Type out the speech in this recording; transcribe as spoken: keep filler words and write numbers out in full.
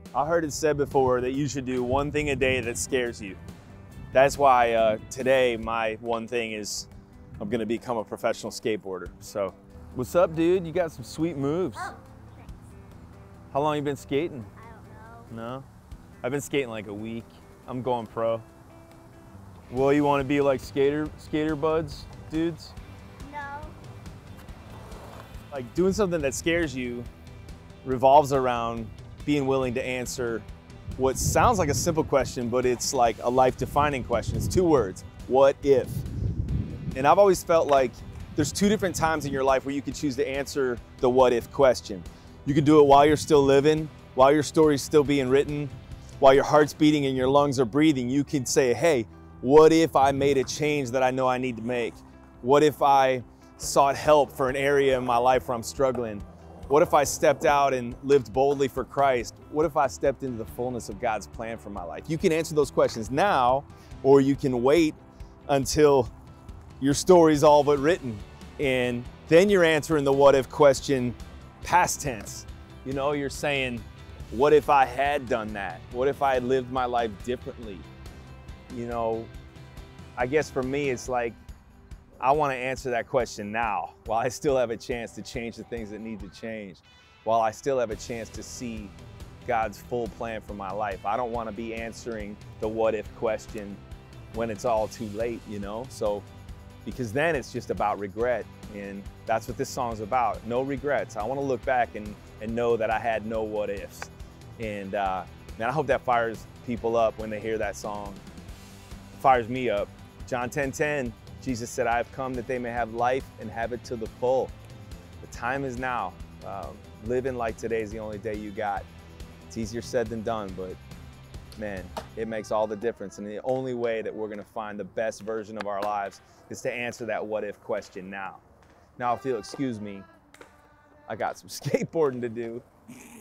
I heard it said before that you should do one thing a day that scares you. That's why uh, today my one thing is I'm gonna become a professional skateboarder. So, what's up, dude? You got some sweet moves. Oh, thanks. How long you been skating? I don't know. No? I've been skating like a week. I'm going pro. Well, you want to be like skater skater buds, dudes? No. Like doing something that scares you revolves around being willing to answer what sounds like a simple question, but it's like a life-defining question. It's two words: what if? And I've always felt like there's two different times in your life where you can choose to answer the what if question. You can do it while you're still living, while your story's still being written, while your heart's beating and your lungs are breathing. You can say, hey, what if I made a change that I know I need to make? What if I sought help for an area in my life where I'm struggling? What if I stepped out and lived boldly for Christ? What if I stepped into the fullness of God's plan for my life? You can answer those questions now, or you can wait until your story's all but written. And then you're answering the what if question past tense. You know, you're saying, what if I had done that? What if I had lived my life differently? You know, I guess for me, it's like, I want to answer that question now, while I still have a chance to change the things that need to change, while I still have a chance to see God's full plan for my life. I don't want to be answering the what if question when it's all too late, you know? So, because then it's just about regret, and that's what this song's about. No regrets. I want to look back and, and know that I had no what ifs. And uh, man, I hope that fires people up when they hear that song. Fires me up. John ten ten. Jesus said, I have come that they may have life and have it to the full. The time is now. Um, living like today is the only day you got. It's easier said than done, but man, it makes all the difference. And the only way that we're gonna find the best version of our lives is to answer that what if question now. Now, if you'll excuse me, I got some skateboarding to do.